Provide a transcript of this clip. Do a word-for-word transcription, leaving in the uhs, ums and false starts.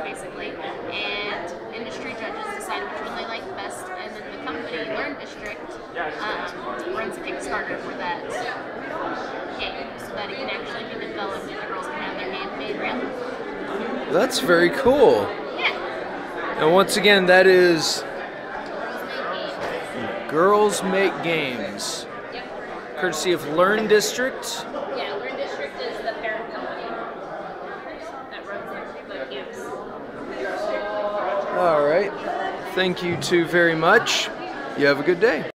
basically, and industry judges decide which one they like best, and then the company, Learn District, um, runs a Kickstarter for that game, so that it can actually be developed and the girls can have their game made reality. That's very cool. Yeah. And once again, that is Girls Make Games. Girls Make Games, Yep. courtesy of Learn District. Yeah, Learn District is the parent company that runs the camps. All right. Thank you two very much. You have a good day.